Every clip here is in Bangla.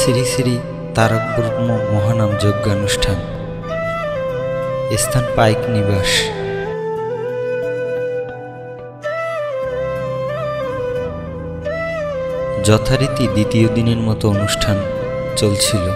শ্রী শ্রী তারক ব্রহ্ম মহানাম যজ্ঞানুষ্ঠান, স্থান পাইক নিবাস। যথারীতি দ্বিতীয় দিনের মতো অনুষ্ঠান চলছিল।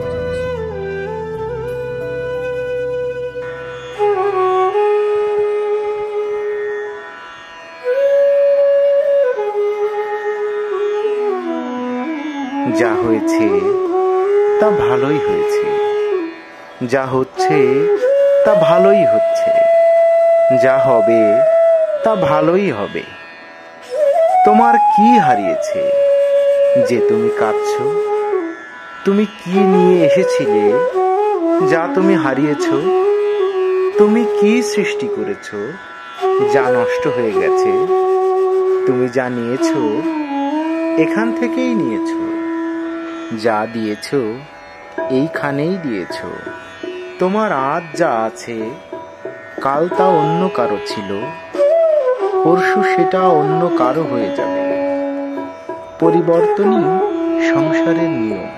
যা হয়েছে তা ভালোই হয়েছে, যা হচ্ছে তা ভালোই হচ্ছে, যা হবে তা ভালোই হবে। তোমার কি হারিয়েছে যে তুমি কাঁদছ? তুমি কি নিয়ে এসেছিলে যা তুমি হারিয়েছ? তুমি কি সৃষ্টি করেছ যা নষ্ট হয়ে গেছে? তুমি যা নিয়েছ এখান থেকেই নিয়েছ, যা দিয়েছ এইখানেই দিয়েছ। তোমার আজ যা আছে কাল তা অন্য কারো ছিল, পরশু সেটা অন্য কারো হয়ে যাবে। পরিবর্তনই সংসারের নিয়ম।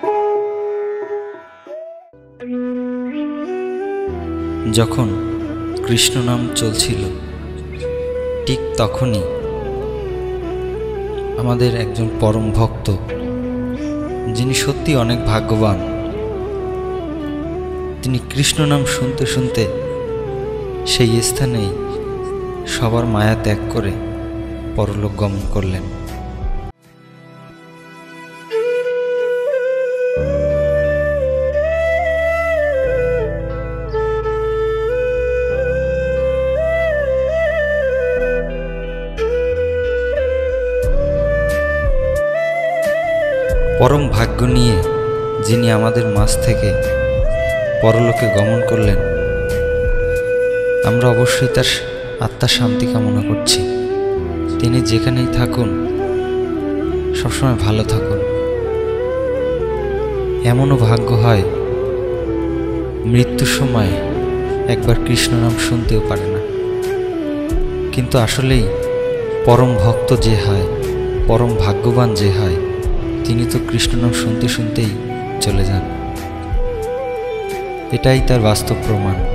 যখন কৃষ্ণ নাম চলছিল ঠিক তখনই আমাদের একজন পরম ভক্ত, যিনি সত্যি অনেক ভাগ্যবান, তিনি কৃষ্ণ নাম শুনতে শুনতে সেই স্থানেই সবার মায়া ত্যাগ করে পরলোক গমন করলেন। পরম ভাগ্য নিয়ে যিনি আমাদের মাঝ থেকে পরলোকে গমন করলেন, আমরা অবশ্যই তার আত্মার শান্তি কামনা করছি। তিনি যেখানেই থাকুন সবসময় ভালো থাকুন। এমনও ভাগ্য হয় মৃত্যুর সময় একবার কৃষ্ণ নাম শুনতেও পারে না, কিন্তু আসলেই পরম ভক্ত যে হয়, পরম ভাগ্যবান যে হয়, তিনি তো কৃষ্ণ নাম শুনতে শুনতেই চলে যান। এটাই তার বাস্তব প্রমাণ।